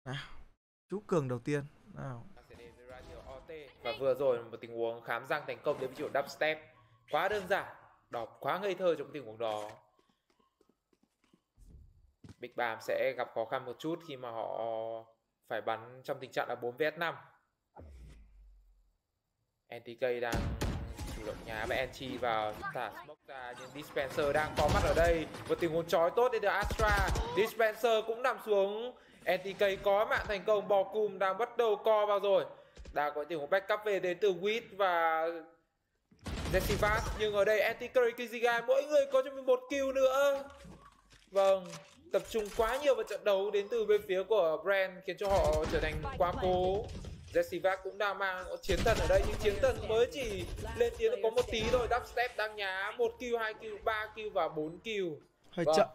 Nào, chú cường đầu tiên. Nào. Và vừa rồi một tình huống khám răng thành công đến với chiều dubstep. Quá đơn giản, đọc quá ngây thơ trong tình huống đó. Big Bam sẽ gặp khó khăn một chút khi mà họ phải bắn trong tình trạng là 4vs5. NTK đang chủ động nhá và Enchi vào thả smoke ra, nhưng Dispenser đang có mặt ở đây. Một tình huống chói tốt đến từ Astra. Dispenser cũng nằm xuống. NTK có mạng thành công, bò cùm đang bắt đầu co vào rồi. Đã có tình huống backup về đến từ Wit và Zesivat, nhưng ở đây NTK Kizigai mỗi người có cho mình một kill nữa. Vâng, tập trung quá nhiều vào trận đấu đến từ bên phía của Brand khiến cho họ trở thành quá cố. Zesivat cũng đang mang chiến thần ở đây, nhưng chiến thần mới chỉ lên tiếng có một tí thôi. Dubstep đang nhá 1 kill, 2 kill, 3 kill và 4 kill. Hơi chậm.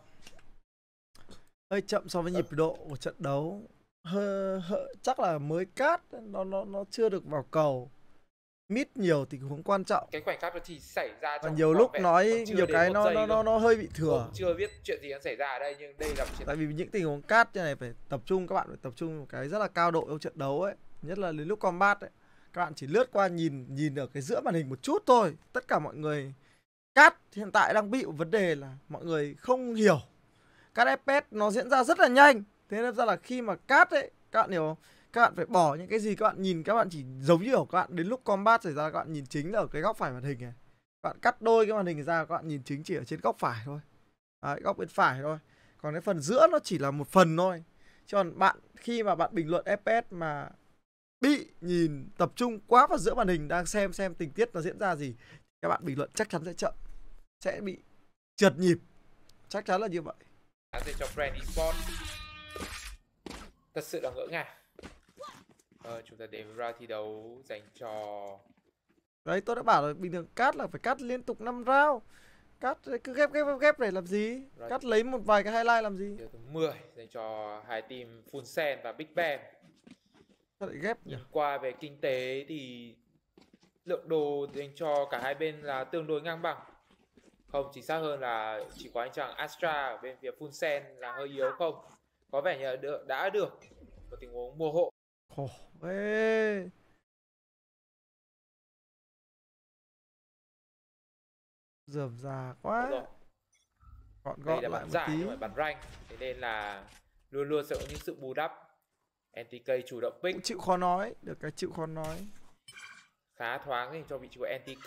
Hơi chậm so với nhịp độ của trận đấu. Chắc là mới cát nó chưa được vào cầu. Mid nhiều tình huống quan trọng. Cái khoảnh khắc nó chỉ xảy ra trong nhiều lúc nói nhiều cái nó hơi bị thừa. Chưa biết chuyện gì nó xảy ra ở đây, nhưng đây là tại vì những tình huống cát như này phải tập trung, các bạn phải tập trung một cái rất là cao độ trong trận đấu ấy, nhất là đến lúc combat ấy. Các bạn chỉ lướt qua nhìn ở cái giữa màn hình một chút thôi. Tất cả mọi người cát hiện tại đang bị một vấn đề là mọi người không hiểu. Cát FPS nó diễn ra rất là nhanh. Thế nên ra là khi mà cát ấy, các bạn hiểu không? Các bạn phải bỏ những cái gì các bạn nhìn, các bạn chỉ giống như ở các bạn đến lúc combat xảy ra các bạn nhìn chính là ở cái góc phải màn hình này. Các bạn cắt đôi cái màn hình ra, các bạn nhìn chính chỉ ở trên góc phải thôi. Đấy, góc bên phải thôi. Còn cái phần giữa nó chỉ là một phần thôi. Chứ còn bạn khi mà bạn bình luận FPS mà bị nhìn tập trung quá vào giữa màn hình đang xem tình tiết nó diễn ra gì, các bạn bình luận chắc chắn sẽ chậm, sẽ bị trượt nhịp, chắc chắn là như vậy. Cho Brand Esports thật sự là ngỡ ngàng. Chúng ta đến với round thi đấu dành cho... Đấy, tôi đã bảo là bình thường cắt là phải cắt liên tục 5 round. Cắt cứ ghép này làm gì? Cắt lấy một vài cái highlight làm gì? Điều thứ 10 dành cho hai team Full Sen và Big Bam. Sao lại ghép nhỉ? Nhìn qua về kinh tế thì lượng đồ dành cho cả hai bên là tương đối ngang bằng. Không, chính xác hơn là chỉ có anh chàng Astra ở bên phía Full Sen là hơi yếu không? Có vẻ như đã được một tình huống mua hộ. Khổ ê. Dườm già quá. Gọn Đây là lại bắn một giải tí. nhưng mà bắn rank, thế nên là luôn luôn sẽ có những sự bù đắp. NTK chủ động pick. Cũng chịu khó nói, được cái chịu khó nói. Khá thoáng dành cho vị trí của NTK.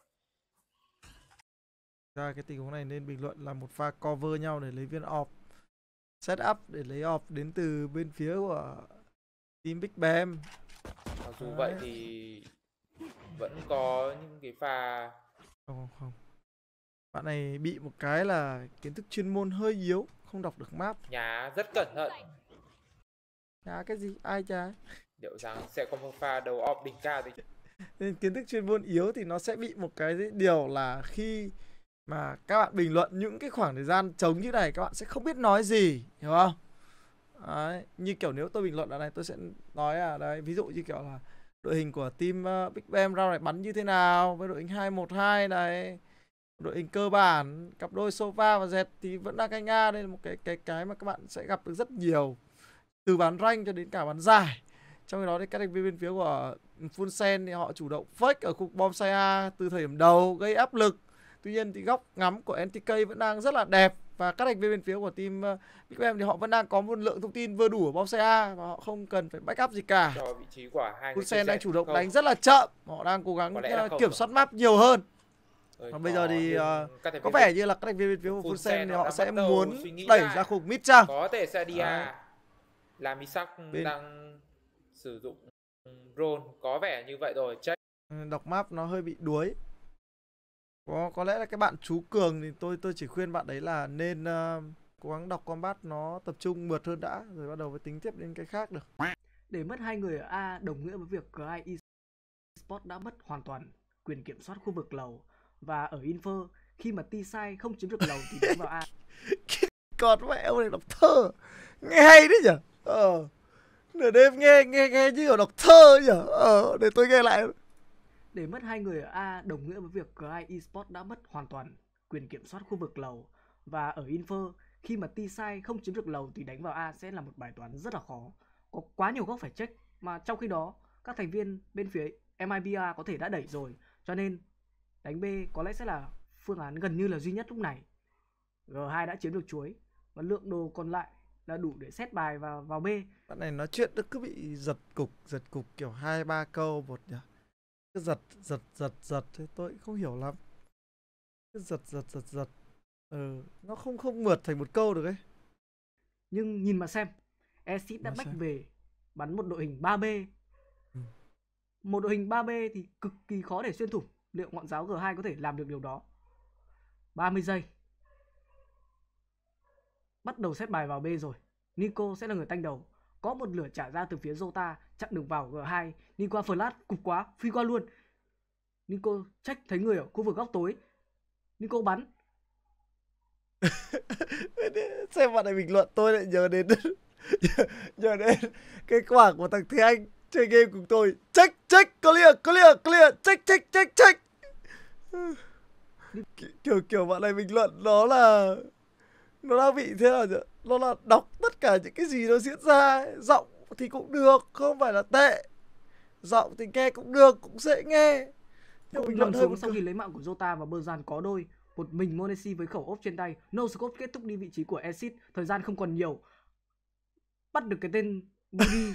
Ra cái tình huống này nên bình luận là một pha cover nhau để lấy viên off. Set up để lấy off đến từ bên phía của team Big Bam. Mặc dù vậy thì vẫn có những cái pha... Không. Bạn này bị một cái là kiến thức chuyên môn hơi yếu, không đọc được map. Nhá rất cẩn thận. Nhá cái gì? Ai chả? Liệu rằng sẽ có một pha đầu off đỉnh cao thì... Nên kiến thức chuyên môn yếu thì nó sẽ bị một cái điều là khi mà các bạn bình luận những cái khoảng thời gian trống như này các bạn sẽ không biết nói gì, hiểu không? Đấy, như kiểu nếu tôi bình luận ở này tôi sẽ nói đấy, ví dụ như kiểu là đội hình của team Big Bam round này bắn như thế nào với đội hình 2-1-2 này, đội hình cơ bản cặp đôi Sova và Zed thì vẫn đang canh A. Đây là một cái mà các bạn sẽ gặp được rất nhiều, từ bán rank cho đến cả bán giải. Trong khi đó thì các thành viên bên phía của Full Sen thì họ chủ động fake ở khu bonsai A từ thời điểm đầu gây áp lực. Tuy nhiên thì góc ngắm của NTK vẫn đang rất là đẹp, và các thành viên bên phía của team Big Bam thì họ vẫn đang có một lượng thông tin vừa đủ ở bonsai A và họ không cần phải backup gì cả. Cho vị trí của hai Full Sen đang chủ động đánh rất là chậm, họ đang cố gắng kiểm soát map nhiều hơn. Còn bây giờ thì có vẻ như là các thành viên bên phía của Full Sen thì họ sẽ muốn đẩy ra khu mid chăng? Có thể Sadia là Misak đang sử dụng drone, có vẻ như vậy rồi. Đọc map nó hơi bị đuối. Có lẽ là cái bạn chú Cường thì tôi chỉ khuyên bạn đấy là nên cố gắng đọc combat nó tập trung mượt hơn đã, rồi bắt đầu mới tính tiếp đến cái khác được. Để mất hai người ở A đồng nghĩa với việc GI Esports đã mất hoàn toàn quyền kiểm soát khu vực lầu, và ở Infer khi mà T-Side không chiếm được lầu thì đánh vào A. Còn mẹ ông này đọc thơ nghe hay đấy nhỉ. Nửa đêm nghe như kiểu đọc thơ nhỉ. Để tôi nghe lại. Để mất hai người ở A đồng nghĩa với việc GI Esports đã mất hoàn toàn quyền kiểm soát khu vực lầu, và ở Infer khi mà T-Side không chiếm được lầu thì đánh vào A sẽ là một bài toán rất là khó. có quá nhiều góc phải check, mà trong khi đó các thành viên bên phía MIBR có thể đã đẩy rồi, cho nên đánh B có lẽ sẽ là phương án gần như là duy nhất lúc này. G2 đã chiếm được chuối và lượng đồ còn lại là đủ để set bài vào B. Bạn này nói chuyện cứ bị giật cục kiểu 2-3 câu một nhỉ. Cứ giật thế tôi cũng không hiểu lắm. Cứ giật. Nó không mượt thành một câu được ấy. Nhưng nhìn mà xem, Exit đã back về bắn một đội hình 3B. Một đội hình 3B thì cực kỳ khó để xuyên thủng. Liệu ngọn giáo G2 có thể làm được điều đó? 30 giây. Bắt đầu set bài vào B rồi. Nico sẽ là người tanh đầu. Có một lửa trả ra từ phía Jota, chặn đường vào G2. Nico flash, cục quá, phi qua luôn. Nico check thấy người ở khu vực góc tối. Nico bắn. Xem bạn này bình luận tôi lại nhớ đến cái quả của thằng Thế Anh chơi game cùng tôi. Check, clear, check. Kiểu bạn này bình luận nó đang bị thế nào nhỉ? Nó là đọc tất cả những cái gì nó diễn ra ấy. Giọng thì cũng được, không phải là tệ. Giọng thì nghe cũng được, cũng dễ nghe. Nhưng bình luận xuống sau khi lấy mạng của Jota và Berzan có đôi. Một mình m0NESY với khẩu ốp trên tay. No scope kết thúc đi vị trí của Exit. Thời gian không còn nhiều. Bắt được cái tên Budi.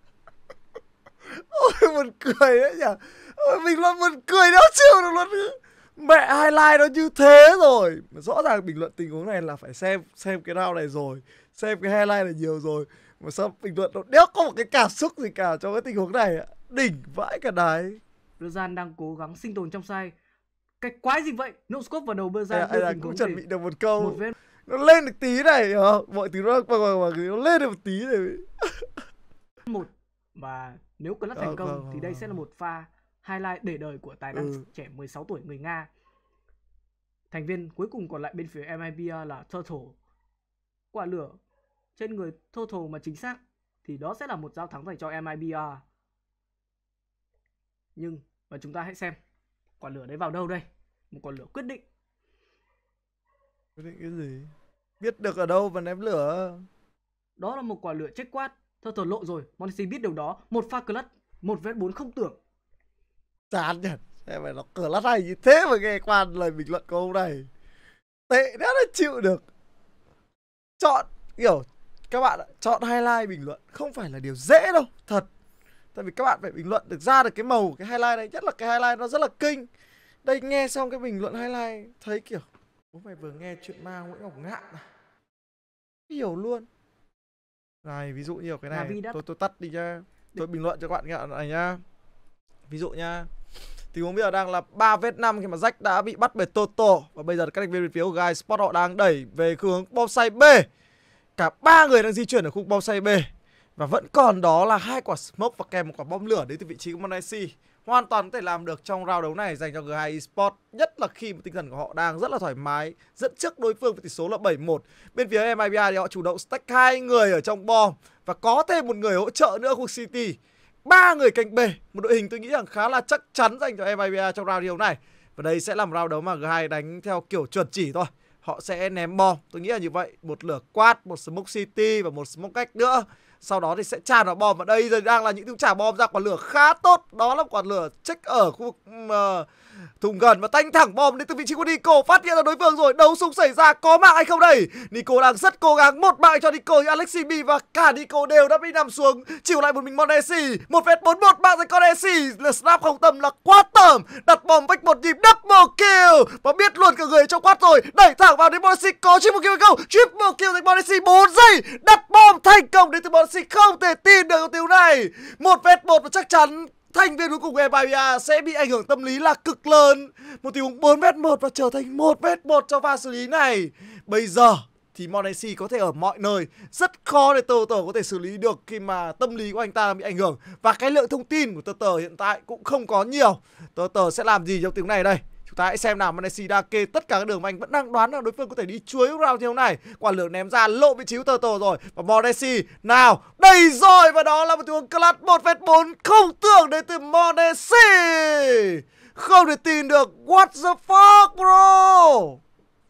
Ôi buồn cười đấy nhỉ. Ôi bình luận buồn cười đéo chịu được luôn. Mẹ highlight nó như thế rồi. Rõ ràng bình luận tình huống này là phải xem cái round này rồi, xem cái highlight này nhiều rồi. Mà sao bình luận nó đéo có một cái cảm xúc gì cả trong cái tình huống này ạ. Đỉnh vãi cả đái. Berzan đang cố gắng sinh tồn trong sai. Cái quái gì vậy? No scope vào đầu Berzan. Anh cũng chuẩn bị được một câu. Nó lên được tí này, mọi thứ nó lên được một tí này. Một. Và nếu Clutch thành công thì đây sẽ là một pha highlight để đời của tài năng trẻ 16 tuổi người Nga. Thành viên cuối cùng còn lại bên phía MIBR là Turtle. Quả lửa trên người Turtle mà chính xác thì đó sẽ là một giao thắng dành cho MIBR. Nhưng và chúng ta hãy xem quả lửa đấy vào đâu đây. Một quả lửa quyết định. Quyết định cái gì? Biết được ở đâu mà ném lửa. Đó là một quả lửa check quát. Turtle lộ rồi, m0NESY biết điều đó. Một pha clutch 1vs4 không tưởng. Chán nhỉ. Em phải nó cờ lát hay như thế mà nghe qua lời bình luận của ông này. Tệ đã chịu được. Chọn kiểu các bạn ạ, chọn highlight bình luận không phải là điều dễ đâu, thật. Tại vì các bạn phải bình luận được ra được cái màu cái highlight này, nhất là cái highlight nó rất là kinh. Đây nghe xong cái bình luận highlight thấy kiểu bố mày vừa nghe chuyện ma Nguyễn Ngọc Ngạn à? Hiểu luôn. Này ví dụ như cái này tôi tắt đi nha. Tôi bình luận cho các bạn nghe này nhá. Ví dụ nha. Tình huống bây giờ đang là 3vs5 khi mà Jack đã bị bắt bởi Toto. Và bây giờ các thành viên bên phía của Guy Sport họ đang đẩy về hướng bom say B. Cả 3 người đang di chuyển ở khu bom say B. Và vẫn còn đó là 2 quả smoke và kèm một quả bom lửa đến từ vị trí của m0NESY. Hoàn toàn có thể làm được trong round đấu này dành cho G2 Esports. Nhất là khi mà tinh thần của họ đang rất là thoải mái, dẫn trước đối phương với tỷ số là 7-1. Bên phía MIBR thì họ chủ động stack 2 người ở trong bom và có thêm một người hỗ trợ nữa khu City. 3 người cạnh B, một đội hình tôi nghĩ rằng khá là chắc chắn dành cho MIBR trong round đấu này. Và đây sẽ là một round đấu mà G2 đánh theo kiểu chuẩn chỉ thôi. Họ sẽ ném bom, tôi nghĩ là như vậy. Một lửa quát, một smoke city và một smoke cách nữa. Sau đó thì sẽ tràn vào bom. Và đây giờ đang là những tiếng trả bom ra quả lửa khá tốt. Đó là quả lửa check ở khu vực thùng gần và tanh thẳng bom đến từ vị trí của Nico. Phát hiện ra đối phương rồi, đấu súng xảy ra, có mạng hay không đây? Nico đang rất cố gắng, một mạng cho Nico, Alexi B và cả Nico đều đã bị nằm xuống, chịu lại một mình m0NESY. 1vs4 mạng dành con m0NESY, là snap không tầm là quá tởm, đặt bom vách một nhịp double kill và biết luôn cả người trong quát rồi, đẩy thẳng vào đến m0NESY, có triple kill hay không? Triple kill dành m0NESY, 4 giây đặt bom thành công đến từ m0NESY, không thể tin được điều này. 1vs1 và chắc chắn thành viên cuối cùng của MIBR sẽ bị ảnh hưởng tâm lý là cực lớn. Một tình huống 4vs1 và trở thành 1vs1 trong pha xử lý này. Bây giờ thì m0NESY có thể ở mọi nơi, rất khó để Turtle có thể xử lý được khi mà tâm lý của anh ta bị ảnh hưởng. Và cái lượng thông tin của Turtle hiện tại cũng không có nhiều. Turtle sẽ làm gì trong tình huống này đây? Chúng ta hãy xem nào. m0NESY đã kê tất cả các đường mà anh vẫn đang đoán là đối phương có thể đi chuối round như thế này. Quả lửa ném ra lộ vị trí của Turtle rồi. Và m0NESY nào, đây rồi. Và đó là một tình huống clutch 1vs4 không tưởng đến từ m0NESY. Không thể tin được. What the fuck bro.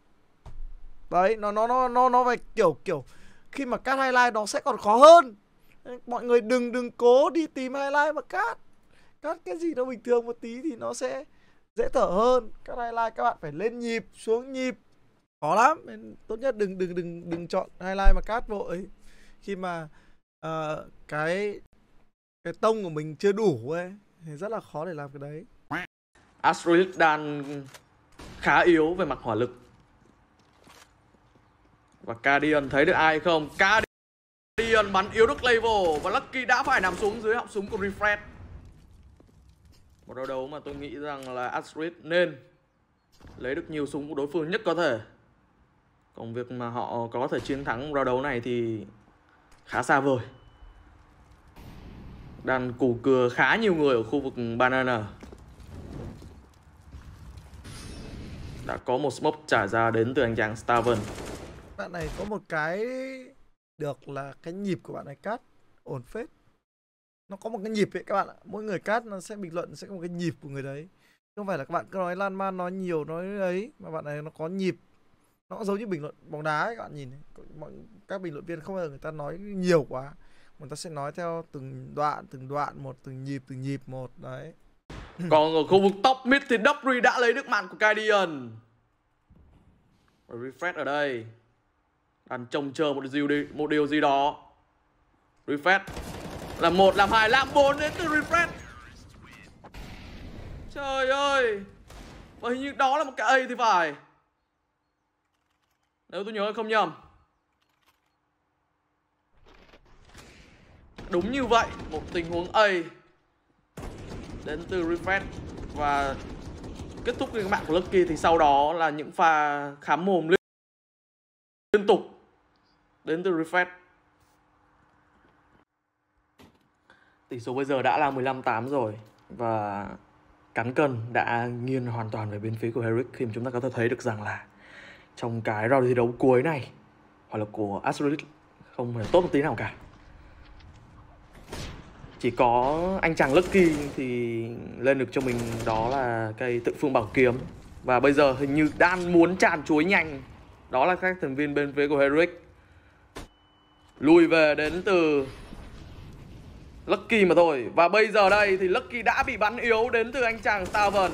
Đấy, nó phải kiểu khi mà cắt highlight nó sẽ còn khó hơn. Mọi người đừng cố đi tìm highlight mà cắt cái gì nó bình thường một tí thì nó sẽ dễ thở hơn. Các highlight các bạn phải lên nhịp xuống nhịp khó lắm, nên tốt nhất đừng chọn highlight mà cắt vội khi mà cái tông của mình chưa đủ ấy thì rất là khó để làm cái đấy. Astralis đang khá yếu về mặt hỏa lực. Và Guardian thấy được ai không? Guardian bắn yếu được Level và Lucky đã phải nằm xuống dưới họng súng của Refresh. Một đấu đấu mà tôi nghĩ rằng là Astralis nên lấy được nhiều súng của đối phương nhất có thể. Còn việc mà họ có thể chiến thắng round đấu này thì khá xa vời. Đang cù cừa khá nhiều người ở khu vực Banana. Đã có một smoke trải ra đến từ anh chàng Staven. Bạn này có một cái được là cái nhịp của bạn này cắt ổn phết. Nó có một cái nhịp ấy các bạn ạ. Mỗi người cắt nó sẽ bình luận sẽ có một cái nhịp của người đấy. Không phải là các bạn cứ nói lan man, nói nhiều, nói ấy. Mà bạn này nó có nhịp. Nó giống như bình luận bóng đá ấy các bạn nhìn. Các bình luận viên không bao giờ người ta nói nhiều quá. Người ta sẽ nói theo từng đoạn một, từng nhịp một. Đấy. Còn ở khu vực top mid thì Dubry đã lấy được mạng của Guardian. Refresh ở đây đang trông chờ một điều gì đó. Refresh làm 1, làm 2, làm 4 đến từ Refresh. Trời ơi. Và hình như đó là một cái A thì phải, nếu tôi nhớ không nhầm. Đúng như vậy, một tình huống A đến từ Refresh. Và kết thúc cái mạng của Lucky thì sau đó là những pha khám mồm liên tục đến từ Refresh. Tỷ số bây giờ đã là 15-8 rồi. Và cán cân đã nghiêng hoàn toàn về bên phía của Herrick, khi mà chúng ta có thể thấy được rằng là trong cái round thi đấu cuối này hỏa lực của Astralis không hề tốt một tí nào cả. Chỉ có anh chàng Lucky thì lên được cho mình đó là cây tự phương bảo kiếm. Và bây giờ hình như đang muốn tràn chuối nhanh. Đó là các thành viên bên phía của Herrick. Lùi về đến từ Lucky mà thôi. Và bây giờ đây thì Lucky đã bị bắn yếu đến từ anh chàng Staven.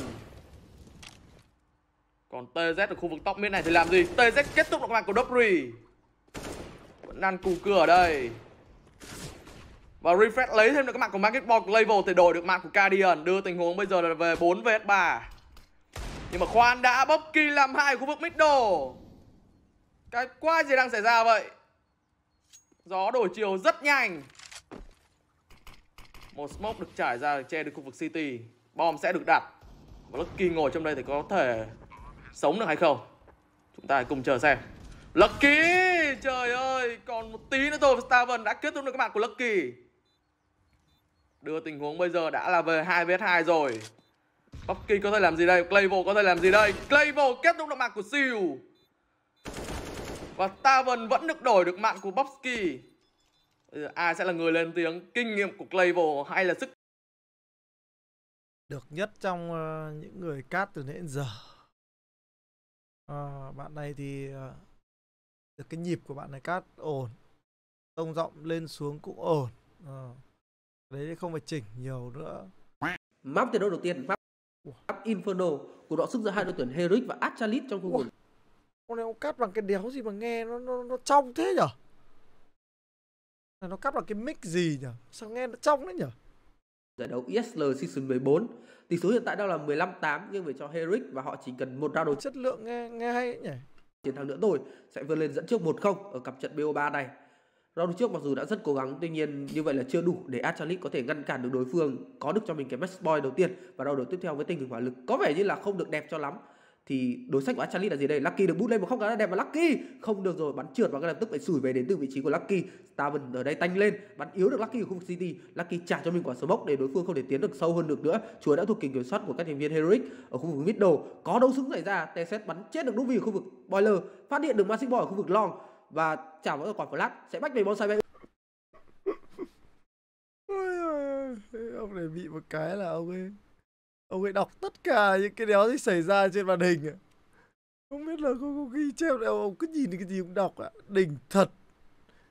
Còn TZ ở khu vực top mid này thì làm gì? TZ kết thúc được mạng của Dubry. Vẫn đang cù cưa ở đây. Và Refresh lấy thêm được cái mạng của Magic Ball của Level thì đổi được mạng của Guardian. Đưa tình huống bây giờ là về 4 vs 3. Nhưng mà khoan đã, Bucky làm 2 khu vực middle. Cái quái gì đang xảy ra vậy? Gió đổi chiều rất nhanh. Một smoke được trải ra che được khu vực City. Bom sẽ được đặt. Và Lucky ngồi trong đây thì có thể sống được hay không? Chúng ta hãy cùng chờ xem. Lucky! Trời ơi! Còn một tí nữa thôi Staven đã kết thúc được các bạn của Lucky. Đưa tình huống bây giờ đã là về 2 vs 2 rồi. Bucky có thể làm gì đây? Clavel có thể làm gì đây? Clavel kết thúc được mạng của Seal. Và Staven vẫn được đổi được mạng của Bucky. Bây giờ ai sẽ là người lên tiếng? Kinh nghiệm của Clavel hay là sức được nhất trong những người cát từ nãy đến giờ. Bạn này thì được cái nhịp của bạn này cát ổn, tông giọng lên xuống cũng ổn. Đấy không phải chỉnh nhiều nữa. Map trận đấu đầu tiên, map Inferno, cuộc đọ sức giữa hai đội tuyển Herrick và Astralis trong khu vực. Con này ông cắt bằng cái đéo gì mà nghe nó trong thế nhở? Nó cắt bằng cái mic gì nhở? Sao nghe nó trong đấy nhở? Giải đấu ESL Season 14. Tỷ số hiện tại đang là 15-8 nghiêng về cho Herrick và họ chỉ cần một round đấu chất lượng nghe hay ấy nhỉ. Chiến thắng nữa thôi sẽ vươn lên dẫn trước 1-0 ở cặp trận BO3 này. Round trước mặc dù đã rất cố gắng, tuy nhiên như vậy là chưa đủ để Astralis có thể ngăn cản được đối phương, có được cho mình cái match point đầu tiên. Và round đấu tiếp theo với tình hình hỏa lực có vẻ như là không được đẹp cho lắm. Thì đối sách của Astralis là gì đây? Lucky được bút lên một không khá là đẹp và Lucky không được rồi, bắn trượt và ngay lập tức phải sủi về đến từ vị trí của Lucky. Staven ở đây tanh lên, bắn yếu được Lucky ở khu vực City. Lucky trả cho mình quả smoke để đối phương không thể tiến được sâu hơn được nữa. Chuối đã thuộc kiểm soát của các thành viên Herrick ở khu vực middle. Có đấu súng xảy ra, TZ bắn chết được Nuvi ở khu vực Boiler, phát hiện được Magic Ball ở khu vực long và trả vào quả flash sẽ bách về bonsai bay. Ông này bị một cái là ông ấy đọc tất cả những cái đéo gì xảy ra trên màn hình. Không biết là có ghi chép đâu, ông cứ nhìn cái gì cũng đọc ạ. Đỉnh thật.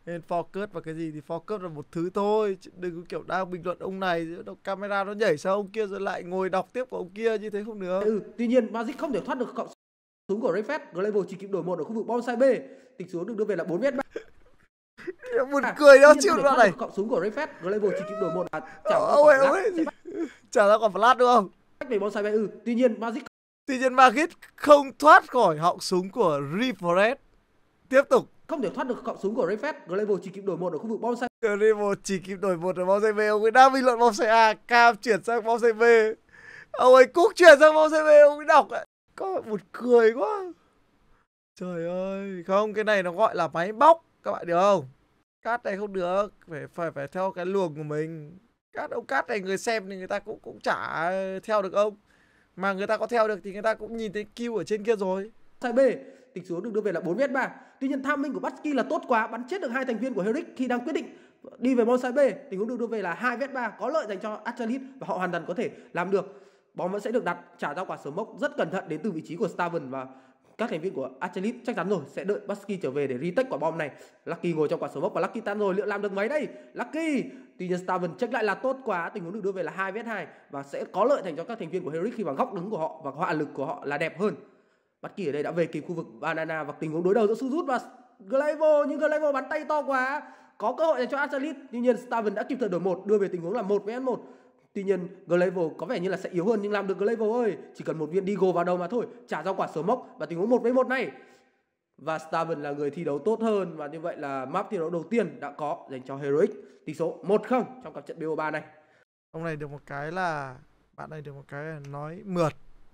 Nên focus vào cái gì thì focus vào một thứ thôi, chứ đừng có kiểu đang bình luận ông này camera nó nhảy sang ông kia rồi lại ngồi đọc tiếp của ông kia, như thế không được. Tuy nhiên Magic không thể thoát được cọng súng của Rayfest. Glaive chỉ kịp đổi một ở khu vực bom side B. Tình huống được đưa về là 4v3. Buồn cười đó chịu đoạn này. Cọng súng của Rayfest, Glaive chỉ kịp đổi một và ông ấy trả ra quả flash đúng không? Về bom side B. Tuy nhiên Magic không thoát khỏi họng súng của Refresh. Tiếp tục không thể thoát được cọng súng của Rayfest. Glaive chỉ kịp đổi một ở khu vực bom side. Glaive chỉ kịp đổi một ở bom side B. Ông ấy đang bình luận bom side A, Cam chuyển sang bom side B. Ông ấy cũng chuyển sang bom side B, ông ấy đọc ấy. Có một cười quá. Trời ơi, không, cái này nó gọi là máy bóc, các bạn được không? Cát này không được, phải theo cái luồng của mình. Ông cát này người xem thì người ta cũng chả theo được ông. Mà người ta có theo được thì người ta cũng nhìn thấy kill ở trên kia rồi. Side B, tình huống được đưa về là 4v3. Tuy nhiên timing của Batsky là tốt quá, bắn chết được hai thành viên của Herrick khi đang quyết định đi về bom side B. Tình huống được đưa về là 2v3, có lợi dành cho Astralis và họ hoàn toàn có thể làm được. Bóng vẫn sẽ được đặt trả ra quả smoke rất cẩn thận đến từ vị trí của Staven và các thành viên của Astralis chắc chắn rồi sẽ đợi Batsky trở về để retake quả bom này. Lucky ngồi trong quả smoke và Lucky tan rồi, liệu làm được mấy đây? Lucky. Tuy nhiên Staven check lại là tốt quá, tình huống được đưa về là 2v2 và sẽ có lợi dành cho các thành viên của Herrick khi mà góc đứng của họ và hỏa lực của họ là đẹp hơn. Batsky ở đây đã về kịp khu vực Banana và tình huống đối đầu giữa Suzut và Glaive, nhưng Glaive bắn tay to quá, có cơ hội dành cho Astralis. Tuy nhiên Staven đã kịp thời đổi một, đưa về tình huống là 1v1. Tuy nhiên Glaive có vẻ như là sẽ yếu hơn, nhưng làm được Glaive ơi, chỉ cần một viên Deagle vào đầu mà thôi, trả ra quả smoke và tình huống 1v1 này. Và Staven là người thi đấu tốt hơn và như vậy là map thi đấu đầu tiên đã có dành cho Heroic. Tỷ số 1-0 trong cặp trận BO3 này. Ông này được một cái là bạn này được một cái là nói mượt.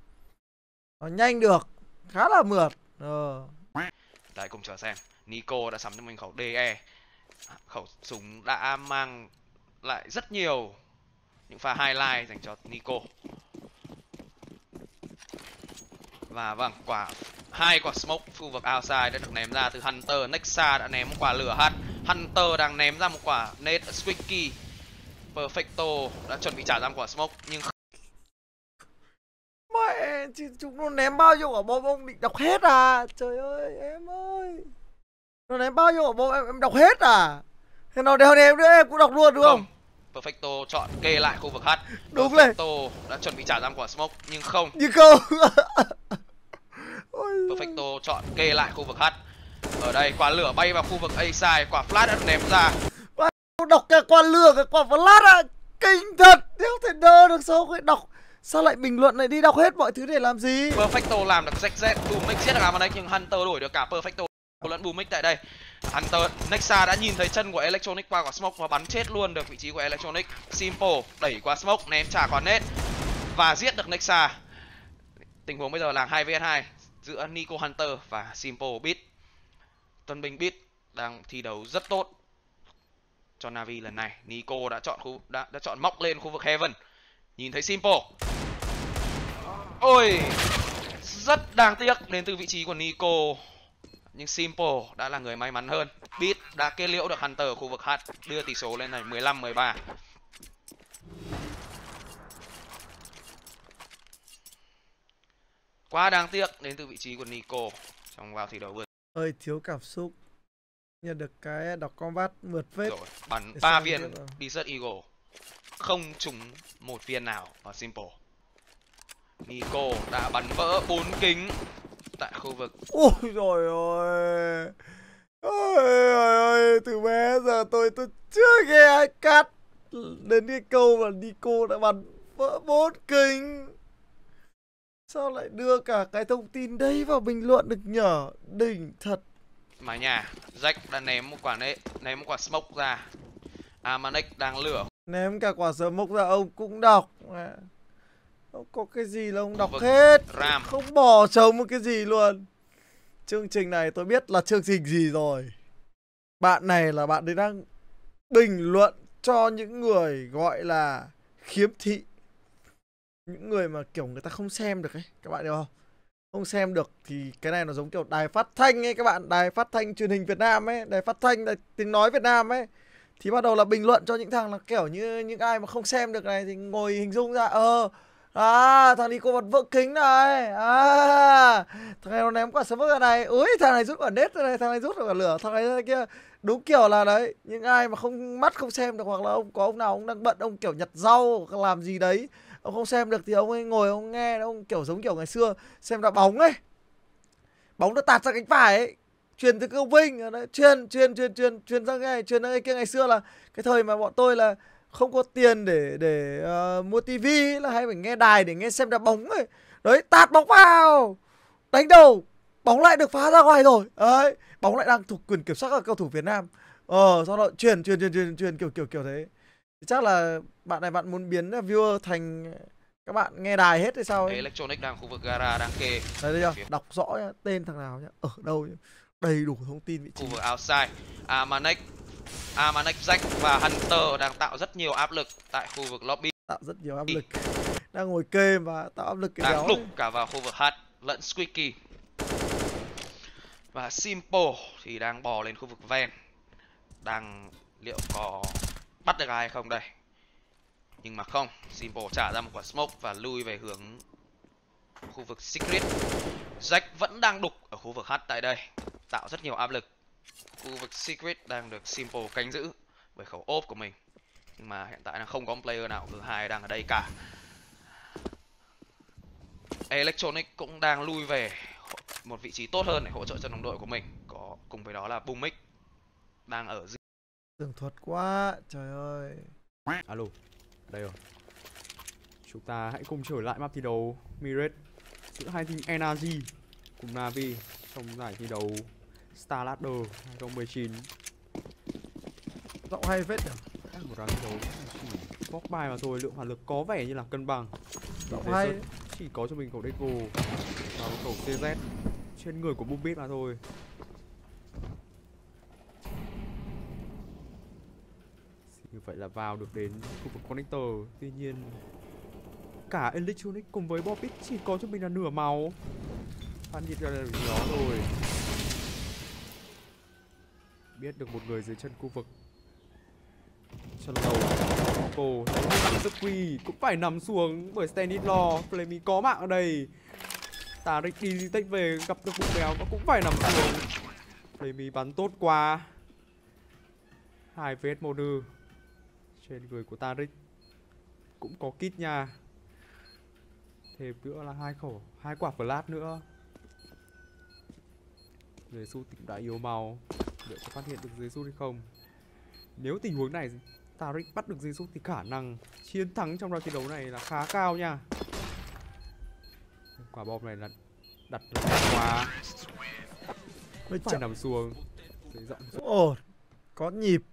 Nó nhanh được, khá là mượt. Đấy, cùng chờ xem. Nico đã sắm cho mình khẩu DE. Khẩu súng đã mang lại rất nhiều những pha highlight dành cho Nico. Và vâng, hai quả smoke khu vực outside đã được ném ra từ Hunter. Nexa đã ném một quả lửa hạt. Hunter đang ném ra một quả nade Squeaky. Perfecto đã chuẩn bị trả ra một quả smoke nhưng mẹ, chúng nó ném bao nhiêu quả bom ông định đọc hết à? Trời ơi em ơi, nó ném bao nhiêu quả bom em đọc hết à? Thế nào đeo ném nữa em cũng đọc luôn đúng không? Perfecto chọn kê lại khu vực H. Đúng rồi. Perfecto đã chuẩn bị trả ra một quả smoke nhưng không. Perfecto chọn kê lại khu vực H. Ở đây quả lửa bay vào khu vực A side, quả flash đã được ném ra. Đọc cả quả lửa, cả quả flash à? Kinh thật, đéo thể đơ được sao không đọc. Sao lại bình luận lại đi đọc hết mọi thứ để làm gì? Perfecto làm được ZZ, Boomix giết được Amanek nhưng Hunter đổi được cả Perfecto lẫn Boomix tại đây. Hunter, Nexa đã nhìn thấy chân của Electronic qua quả smoke và bắn chết luôn được vị trí của Electronic. Simple đẩy qua smoke, ném trả quả nết và giết được Nexa. Tình huống bây giờ là 2vs2 giữa Nico Hunter và Simple Beat. Tân binh Beat đang thi đấu rất tốt cho Navi lần này. Nico đã chọn đã chọn móc lên khu vực Heaven. Nhìn thấy Simple. Ôi, rất đáng tiếc đến từ vị trí của Nico. Nhưng Simple đã là người may mắn hơn. Beat đã kết liễu được Hunter ở khu vực H, đưa tỷ số lên này 15-13. Quá đáng tiếc đến từ vị trí của Nico trong vào thi đấu vừa. Ơi thiếu cảm xúc. Nhận được cái đọc combat mượt phết. Rồi, bắn 3 viên Desert Eagle. Không trúng một viên nào vào Simple. Nico đã bắn vỡ 4 kính tại khu vực. Ôi trời ơi. Ôi, từ bé giờ tôi chưa nghe ai cắt đến cái câu mà Nico đã bắn vỡ 4 kính. Sao lại đưa cả cái thông tin đấy vào bình luận được nhở? Đỉnh thật. Mái nhà, Jack đã ném một quả smoke ra. Amanek đang lửa. Ném cả quả smoke ra ông cũng đọc. Ông có cái gì là ông đọc hết. Ram. Không bỏ trống một cái gì luôn. Chương trình này tôi biết là chương trình gì rồi. Bạn này là bạn ấy đang bình luận cho những người gọi là khiếm thị. Những người mà kiểu người ta không xem được ấy. Các bạn hiểu không? Không xem được thì cái này nó giống kiểu đài phát thanh ấy các bạn. Đài phát thanh truyền hình Việt Nam ấy. Đài phát thanh là tiếng nói Việt Nam ấy. Thì bắt đầu là bình luận cho những thằng là kiểu như những ai mà không xem được này thì ngồi hình dung ra À, thằng Nico bật vỡ kính này. Thằng này nó ném quả smoke ra này. Úi, thằng này rút quả nết ra này, thằng này rút quả lửa, thằng này kia. Đúng kiểu là đấy, những ai mà không mắt không xem được, hoặc là ông nào ông đang bận, ông kiểu nhặt rau làm gì đấy, ông không xem được thì ông ấy ngồi ông nghe, ông kiểu giống kiểu ngày xưa xem đá bóng ấy. Bóng nó tạt ra cánh phải ấy, truyền từ ông Vinh, truyền ra ngay, truyền ra ngay kia. Ngày xưa là cái thời mà bọn tôi là không có tiền để mua tivi, là hay phải nghe đài để nghe xem đá bóng ấy. Đấy, tạt bóng vào, đánh đầu, bóng lại được phá ra ngoài rồi. Đấy, bóng lại đang thuộc quyền kiểm soát các cầu thủ Việt Nam. Sau đó truyền kiểu thế. Chắc là bạn này bạn muốn biến viewer thành các bạn nghe đài hết hay sao ấy. Electronic đang khu vực gara đang kê. Đây chưa? Đọc rõ nhá, tên thằng nào nhá, ở đâu nhá. Đầy đủ thông tin vị trí. Khu vực outside, Amanek, Jack và Hunter đang tạo rất nhiều áp lực tại khu vực lobby. Tạo rất nhiều áp lực. Đang ngồi kê và tạo áp lực cái đang béo đục ấy. cả vào khu vực H lẫn Squeaky. Và Simple thì đang bò lên khu vực ven. Đang liệu có bắt được ai hay không đây? Nhưng mà không, Simple trả ra một quả smoke và lui về hướng khu vực Secret. Jack vẫn đang đục ở khu vực H tại đây, tạo rất nhiều áp lực. Khu vực Secret đang được Simple canh giữ bởi khẩu ốp của mình. Nhưng mà hiện tại là không có một player nào thứ hai đang ở đây cả. Electronic cũng đang lui về một vị trí tốt hơn để hỗ trợ cho đồng đội của mình. Có cùng với đó là Boomix đang ở dưới. Tường thuật quá, trời ơi. Alo, đây rồi. Chúng ta hãy cùng trở lại map thi đấu Mirage giữa hai team Energy cùng Navi trong giải thi đấu Star Ladder 2019. Giọng hay phết nhỉ. Một round thi đấu chỉ bóc bài mà thôi, lượng hỏa lực có vẻ như là cân bằng. Giọng hay. Chỉ có cho mình khẩu Deco và một khẩu CZ trên người của Boombeat mà thôi. Như vậy là vào được đến khu vực connector. Tuy nhiên cả Electronic cùng với Bobbit chỉ có cho mình là nửa màu. Phan nhiệt ra là đó rồi. Biết được một người dưới chân khu vực chân lầu. Cô Sức Quy cũng phải nằm xuống bởi Stanit lo. Flammy có mạng ở đây. Taric đi tách về gặp được bụng béo và cũng phải nằm xuống. Flammy bắn tốt quá. 2 vết Monu trên người của Taric. Cũng có kit nha. Thêm nữa là 2 quả flash nữa. Jesus cũng đã yếu màu. Liệu có phát hiện được Jesus hay không? Nếu tình huống này Taric bắt được Jesus thì khả năng chiến thắng trong round thi đấu này là khá cao nha. Quả bom này là đặt quá. Phải nằm xuống. Ồ, có nhịp.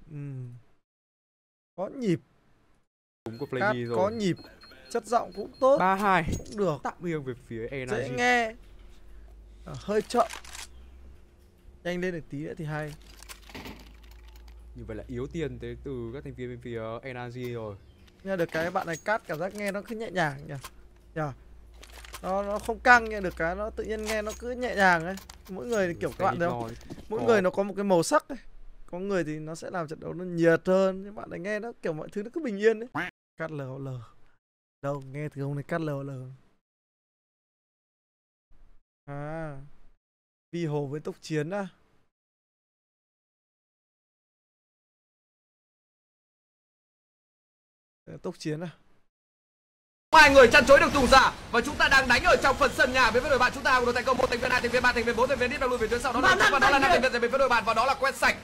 Có nhịp. Đúng của Flammy rồi. Có nhịp. Chất giọng cũng tốt. 3-2 cũng được. Tạm nghiêng về phía Energy. Dễ nghe. Hơi chậm. Nhanh lên được tí nữa thì hay. Như vậy là yếu tiền tới từ các thành viên bên phía Energy rồi. Nhưng được cái bạn này cắt cảm giác nghe nó cứ nhẹ nhàng nhỉ. Nó không căng nha, được cái nó tự nhiên nghe nó cứ nhẹ nhàng ấy. Mỗi người kiểu các bạn thấy không? Mỗi người nó có một cái màu sắc ấy. Có người thì nó sẽ làm trận đấu nó nhiệt hơn, nhưng bạn này nghe nó kiểu mọi thứ nó cứ bình yên ấy. Cắt LOL. Đâu, nghe từ ông này cắt LOL. Vi hồ với tốc chiến á. Tốc chiến à? Hai người chăn chối được tù giả và chúng ta đang đánh ở trong phần sân nhà với đội bạn chúng ta. Một đội thành công, 1 thành viên, 2 thành viên, 3 thành viên, 4 thành viên, đi vào lùi về phía sau. Đó là 5 thành viên về phía đội bạn và đó là quét sạch.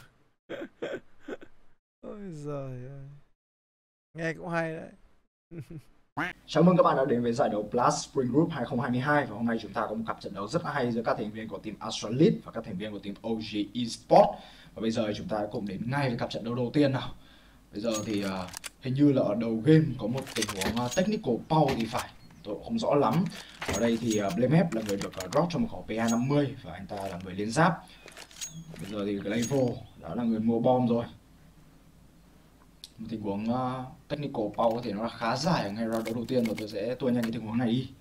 Ôi giời ơi. Nghe cũng hay đấy. Chào mừng các bạn đã đến với giải đấu Blast Spring Group 2022 và hôm nay chúng ta có một cặp trận đấu rất hay giữa các thành viên của team Astralit và các thành viên của team OG Esports. Và bây giờ chúng ta cùng đến ngay với cặp trận đấu đầu tiên nào. Bây giờ thì hình như là ở đầu game có một tình huống technical pause thì phải, tôi cũng không rõ lắm. Ở đây thì Blamep là người được drop cho một khẩu PA50 và anh ta là người lên giáp. Bây giờ thì Glaivo đã là người mua bom rồi. Một tình huống technical pause có thể nó là khá dài ở ngay round đấu đầu tiên và tôi sẽ tua nhanh cái tình huống này đi.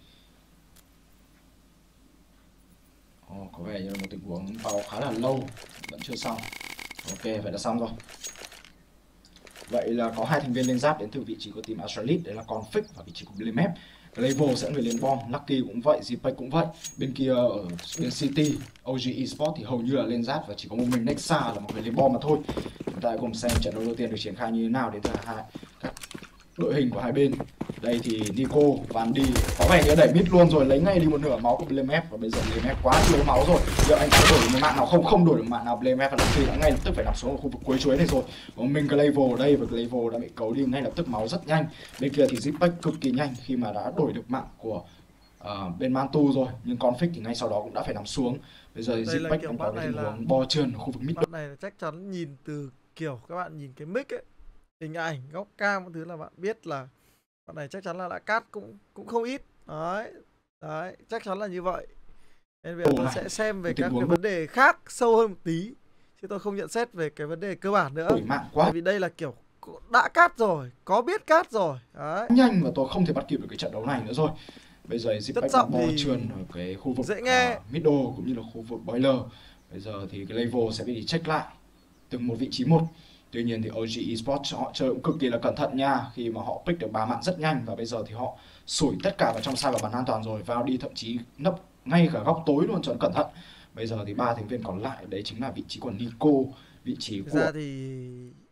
Có vẻ như là một tình huống pause khá là lâu, vẫn chưa xong. Ok, vậy là xong rồi. Vậy là có hai thành viên lên giáp đến từ vị trí của team Astralis, đấy là Config và vị trí của Blimep. Glavo sẽ người lên bom, Lucky cũng vậy, Zipek cũng vậy. Bên kia ở bên City, OG Esports thì hầu như là lên giáp và chỉ có một mình Nexa là một người lên bom mà thôi. Chúng ta cùng xem trận đấu đầu tiên được triển khai như thế nào đến giờ các đội hình của hai bên. Đây thì Nico, Van đi có vẻ như đẩy mid luôn rồi, lấy ngay đi một nửa máu của Blimep và bây giờ Blimep quá thiếu máu rồi. Liệu anh có đổi được một mạng nào không? Không đổi được mạng nào. Blimep và Lucky đã ngay lập tức phải nằm xuống ở khu vực cuối chuối này rồi. Còn mình Glavo ở đây và Glavo đã bị cấu đi ngay lập tức, máu rất nhanh. Bên kia thì Zipek cực kỳ nhanh khi mà đã đổi được mạng của bên Mantu rồi, nhưng Config thì ngay sau đó cũng đã phải nằm xuống. Bây giờ Zipek đang có cái tình huống bo trườn ở khu vực mid. Bạn này chắc chắn nhìn từ kiểu các bạn nhìn cái mic ấy, hình ảnh, góc cam, mọi thứ là bạn biết là bạn này chắc chắn là đã cắt cũng không ít. Đấy, chắc chắn là như vậy. Nên bây giờ tôi sẽ xem về các cái vấn đề khác sâu hơn một tí, chứ tôi không nhận xét về cái vấn đề cơ bản nữa. Bởi vì đây là kiểu đã cắt rồi, có biết cắt rồi. Đấy. Nhanh và tôi không thể bắt kịp được cái trận đấu này nữa rồi. Bây giờ Zipek đang bo trườn ở cái khu vực middle cũng như là khu vực boiler. Bây giờ thì cái level sẽ bị check lại từng một vị trí một. Tuy nhiên thì OG Esports họ chơi cũng cực kỳ là cẩn thận nha, khi mà họ pick được 3 mạng rất nhanh và bây giờ thì họ sủi tất cả vào trong sai và bắn an toàn rồi, vào đi thậm chí nấp ngay cả góc tối luôn cho cẩn thận. Bây giờ thì 3 thành viên còn lại đấy chính là vị trí của Nico, vị trí của ra thì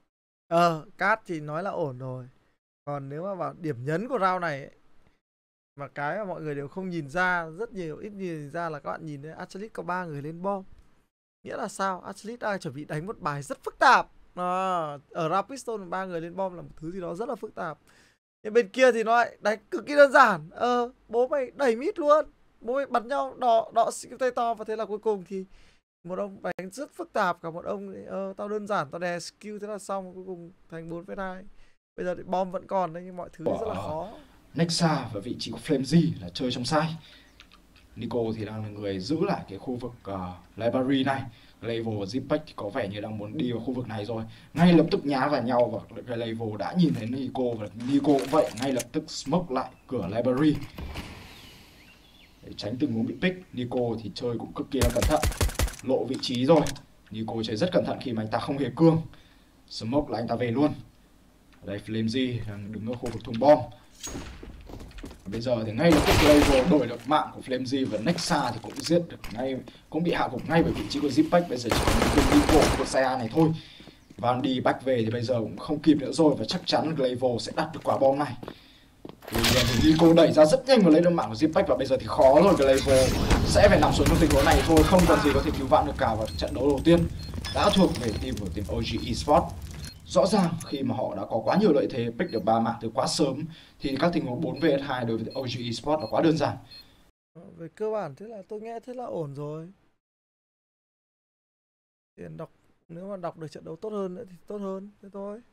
cát thì nói là ổn rồi. Còn nếu mà vào điểm nhấn của round này ấy, mà cái mà mọi người đều không nhìn ra, rất nhiều ít nhìn ra là các bạn nhìn thấy Astralis có 3 người lên bom. Nghĩa là sao? Astralis đang chuẩn bị đánh một bài rất phức tạp. Ở round pistol 3 người lên bom là một thứ gì đó rất là phức tạp. Nhưng bên kia thì nó lại đánh cực kỳ đơn giản. Bố mày đẩy mid luôn, bố mày bắn nhau đọ tay to, và thế là cuối cùng thì một ông đánh rất phức tạp, cả một ông tao đơn giản, tao đè skill thế là xong, cuối cùng thành 4-2. Bây giờ thì bom vẫn còn đấy, nhưng mọi thứ rất là khó. Nexa và vị trí của Flamesy là chơi trong sai. Nico thì đang là người giữ lại cái khu vực library này. Level và Zipek thì có vẻ như đang muốn đi vào khu vực này rồi. Ngay lập tức nhá vào nhau và cái Level đã nhìn thấy Nico và Nico cũng vậy, ngay lập tức smoke lại cửa library để tránh tình huống bị pick. Nico thì chơi cũng cực kỳ là cẩn thận, lộ vị trí rồi. Nico chơi rất cẩn thận khi mà anh ta không hề cương. Smoke là anh ta về luôn. Ở đây Flamesy đang đứng ở khu vực thùng bom. Bây giờ thì ngay lập tức Level đổi được mạng của Flamesy và Nexa thì cũng giết được ngay, cũng bị hạ gục ngay bởi vị trí của Zipek. Bây giờ chỉ còn một đường đi cổ của xe này thôi. Van đi back về thì bây giờ cũng không kịp nữa rồi, và chắc chắn Level sẽ đặt được quả bom này. Thì Nico đẩy ra rất nhanh và lấy được mạng của Zipek, và bây giờ thì khó rồi, Level sẽ phải nằm xuống trong tình huống này thôi, không còn gì có thể cứu vãn được cả. Vào trận đấu đầu tiên đã thuộc về team của team OG Esports. Rõ ràng khi mà họ đã có quá nhiều lợi thế, pick được 3 mạng từ quá sớm thì các tình huống 4vs2 đối với OG Esports là quá đơn giản. Về cơ bản thế là tôi nghe thế là ổn rồi. Tiền đọc, nếu mà đọc được trận đấu tốt hơn nữa thì tốt hơn, thế thôi.